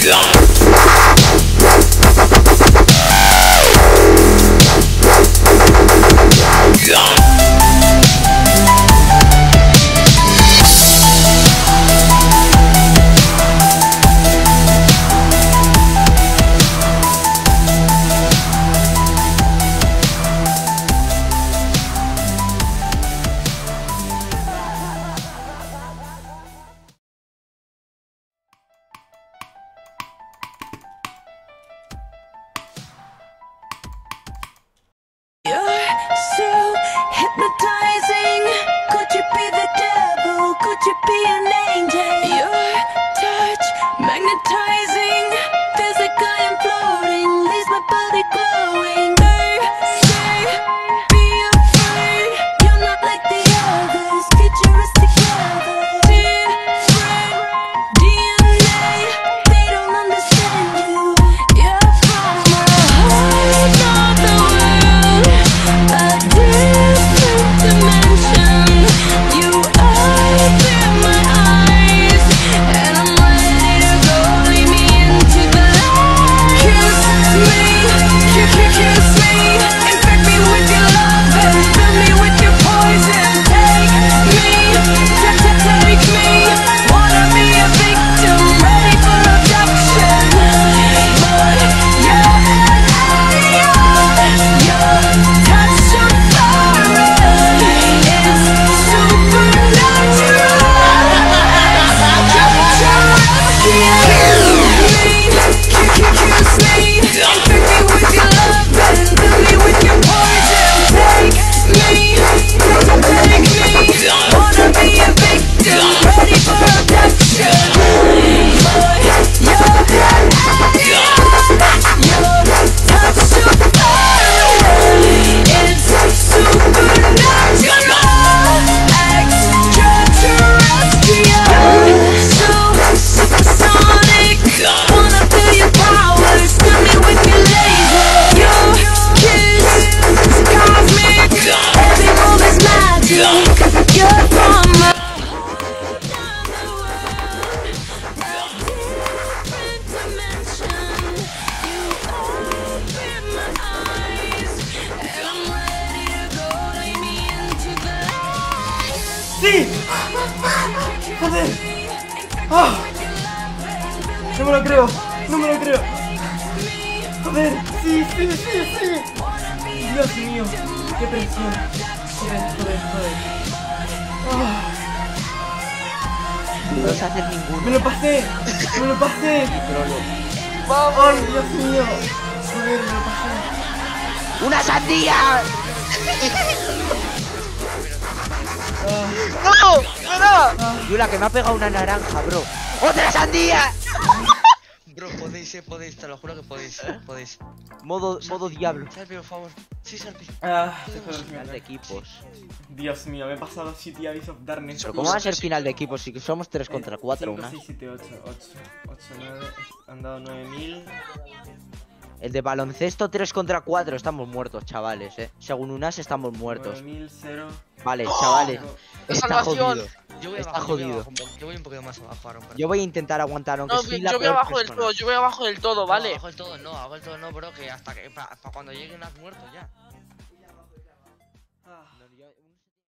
Hypnotizing. Could you be the devil? Could you be an angel? Your touch magnetizing. Feels like I am floating. Leaves my body glowing. They say, be afraid. You're not like the others. Picture us together. Different DNA. They don't understand you. You're from a whole other world. A different dimension. You open my eyes, and I'm ready to go. Lead me into the light. Kiss me, kiss me. Infect me with your love and fill me with your poison. Take me, take me. Wanna be a victim, ready for abduction. Boy, you're an alien. Your touch of fire is supernatural. Kiss me, infect me with your love and fill me with your poison. Take me, wanna be a victim, ready for abduction. Boy, you're an alien. Your touch of fire is supernatural. Extraterrestrial, supersonic. Wanna feel your powers, fill me with your laser. Your kiss is cosmic. Every move is magic. You're from a ¡Sí! ¡Joder! ¡Ah! No me lo creo, no me lo creo. Joder, sí. Dios mío, qué presión. Joder. ¡Ah! No se hace ninguno. ¡Me lo pasé! ¡Vamos! ¡Ay, Dios mío! Joder, me lo pasé. ¡Una sandía! ¡No! Yula, que me ha pegado una naranja, bro. ¡Otra sandía! Bro, podéis, te lo juro que podéis. Modo diablo. Serpi, por favor. Sí, Serpi. Final de equipos. Dios mío, me he pasado City Abyss of Darkness. Pero ¿cómo va a ser final de equipos si somos 3 contra 4? 5, 6, 7, 8, 9. Han dado 9000. El de baloncesto 3 contra 4. Estamos muertos, chavales, Según Unas estamos muertos. 9000, 0. Vale, chavales. Está salvación. jodido. Yo voy Está abajo, jodido. yo voy un poquito más abajo ahora. Yo voy a intentar aguantar, aunque No, soy la yo voy peor abajo del persona. todo, yo voy abajo del todo, ¿vale? Abajo del todo no, bro, que hasta que para cuando lleguen has muerto ya.